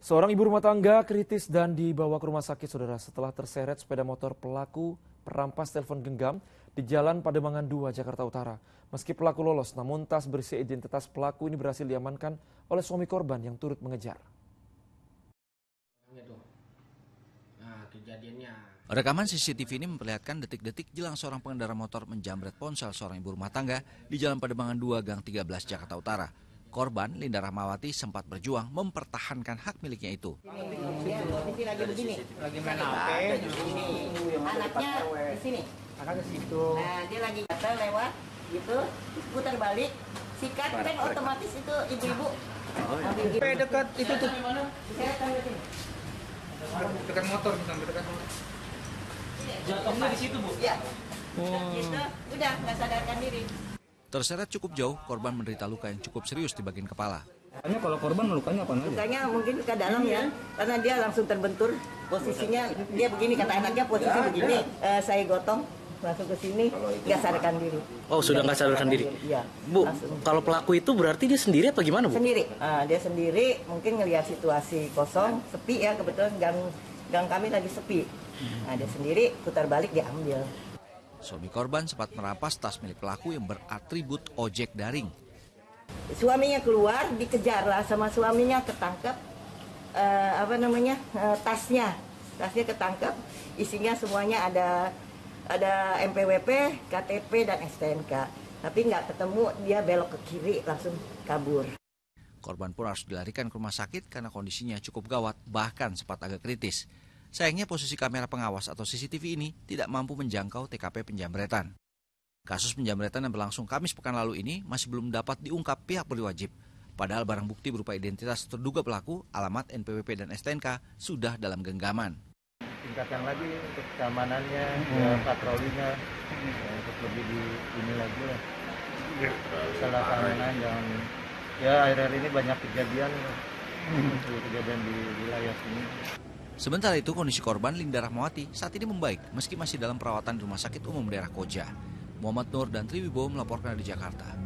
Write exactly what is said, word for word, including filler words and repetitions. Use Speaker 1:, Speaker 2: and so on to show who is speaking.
Speaker 1: Seorang ibu rumah tangga kritis dan dibawa ke rumah sakit, saudara, setelah terseret sepeda motor pelaku perampas telepon genggam di Jalan Pademangan dua, Jakarta Utara. Meski pelaku lolos, namun tas berisi identitas pelaku ini berhasil diamankan oleh suami korban yang turut mengejar.
Speaker 2: Rekaman C C T V ini memperlihatkan detik-detik jelang seorang pengendara motor menjamret ponsel seorang ibu rumah tangga di Jalan Pademangan dua, Gang tiga belas, Jakarta Utara. Korban, Linda Rahmawati, sempat berjuang mempertahankan hak miliknya itu.
Speaker 3: Ini lagi begini,
Speaker 4: lagi main H P.
Speaker 3: anaknya di sini.
Speaker 4: Anaknya situ.
Speaker 3: Nah, dia lagi kata lewat, gitu, putar balik, sikat, kan otomatis itu ibu-ibu. Ambil gitu.
Speaker 4: P dekat itu tuh.
Speaker 3: Saya tahu sini.
Speaker 4: Dekat motor, sampai dekat motor.
Speaker 5: Jatuhnya di situ, Bu?
Speaker 3: Ya. Gitu, udah nggak sadarkan diri.
Speaker 2: Terseret cukup jauh, korban menderita luka yang cukup serius di bagian kepala.
Speaker 6: Hanya kalau korban lukanya apa aja?
Speaker 3: Lukanya mungkin ke dalam ya, karena dia langsung terbentur. Posisinya dia begini, kata anaknya posisi begini. Eh, saya gotong langsung ke sini, nggak sadarkan diri.
Speaker 7: Oh, sudah nggak sadarkan diri?
Speaker 3: Iya.
Speaker 7: Bu,
Speaker 3: langsung.
Speaker 7: kalau pelaku itu berarti dia sendiri apa gimana, Bu?
Speaker 3: Sendiri. Nah, dia sendiri mungkin ngelihat situasi kosong, sepi ya, kebetulan gang gang kami lagi sepi. Nah, dia sendiri putar balik diambil.
Speaker 2: Suami korban sempat merampas tas milik pelaku yang beratribut ojek daring.
Speaker 3: Suaminya keluar, dikejar lah sama suaminya, ketangkep eh, apa namanya eh, tasnya, tasnya ketangkep, isinya semuanya ada ada M P W P, K T P dan S T N K. Tapi nggak ketemu, dia belok ke kiri langsung kabur.
Speaker 2: Korban pun harus dilarikan ke rumah sakit karena kondisinya cukup gawat, bahkan sempat agak kritis. Sayangnya posisi kamera pengawas atau C C T V ini tidak mampu menjangkau T K P penjamretan. Kasus penjamretan yang berlangsung Kamis pekan lalu ini masih belum dapat diungkap pihak berwajib. Padahal barang bukti berupa identitas terduga pelaku, alamat, N P W P dan S T N K sudah dalam genggaman.
Speaker 4: Tingkatkan lagi untuk keamanannya, hmm. ya, patrolinya, ya, untuk lebih di ini lagi ya. Salah keamanan jangan. Ya akhir-akhir ini banyak kejadian, hmm. kejadian di wilayah sini.
Speaker 2: Sementara itu, kondisi korban Linda Rahmawati saat ini membaik meski masih dalam perawatan di Rumah Sakit Umum Daerah Koja. Muhammad Nur dan Triwibowo melaporkan dari Jakarta.